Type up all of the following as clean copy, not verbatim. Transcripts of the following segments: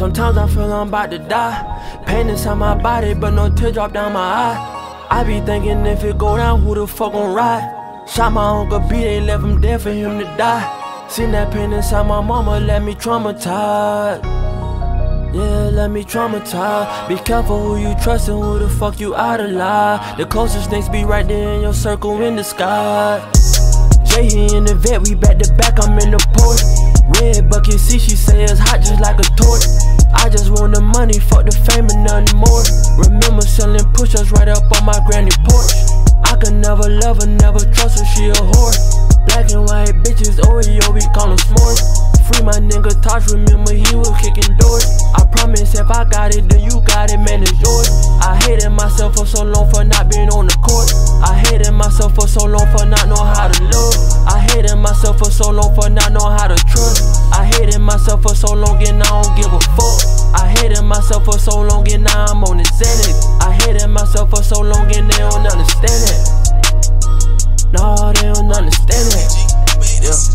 Sometimes I feel I'm about to die. Pain inside my body, but no teardrop down my eye. I be thinking if it go down, who the fuck gon' ride? Shot my Uncle B, they left him dead for him to die. Seen that pain inside my mama, let me traumatized. Yeah, let me traumatized. Be careful who you trust and who the fuck you idolize. The closest things be right there in your circle in the sky. Jay, he in the vet, we back to back, I'm in the port. Red bucket, see, she say it's hot just like a torch. I just want the money, fuck the fame and nothing more. Remember selling push-ups right up on my granny porch. I could never love her, never trust her, she a whore. Black and white bitches, Oreo, we call them s'mores. Free my nigga Tosh, remember he was kicking doors. I promise if I got it, then you got it, man, it's yours. I hated myself for so long for not being on the court. I hated myself for so long for not knowing how to love. I hated myself for so long for not knowing how to trust. I hated myself for so long and I don't give a fuck. I hated myself for so long and now I'm on the Xanax. I hated myself for so long and they don't understand it. No, they don't understand it. Yeah.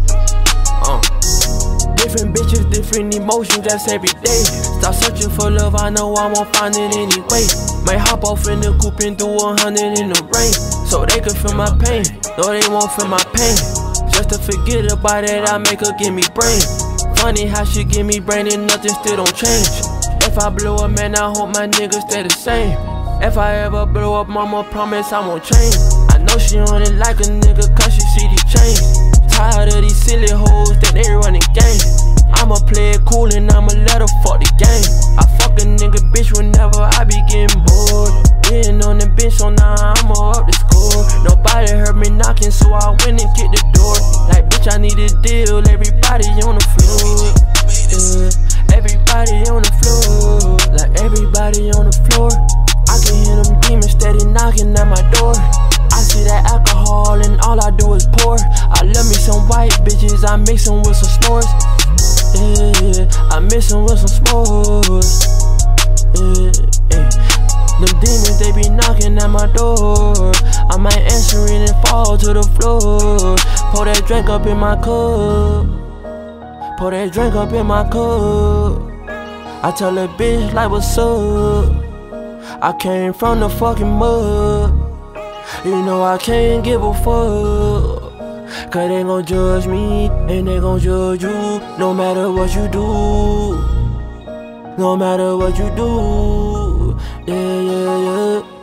Different bitches, different emotions, that's every day. Start searching for love, I know I won't find it anyway. Might hop off in the coupe and do 100 in the rain, so they can feel my pain. No, they won't feel my pain. Just to forget about it, I make her give me brain. Funny how she give me brain and nothing still don't change. If I blow up, man, I hope my niggas stay the same. If I ever blow up, mama promise I won't change. I know she only like a nigga cause she see these chains. Tired of these silly hoes that they running game. I'ma play it cool and I'ma let her fuck the game. I fuck a nigga bitch whenever I be getting bored. Getting on the bench, so now I'ma up the score. Nobody heard me knocking, so I went and kicked the door. Like bitch, I need a deal, everybody on the floor. Everybody on the floor. Like everybody on the floor. I can hear them demons steady knocking at my door. I see that alcohol and all I do is pour. I love me some white bitches, I mix them with some snores. Yeah, I mix them with some s'mores. Yeah. Them demons, they be knocking at my door. I might answer it and fall to the floor. Pour that drink up in my cup. Pour that drink up in my cup. I tell that bitch like what's up. I came from the fucking mud. You know I can't give a fuck. Cause they gon' judge me and they gon' judge you. No matter what you do. No matter what you do. Yeah, yeah, yeah.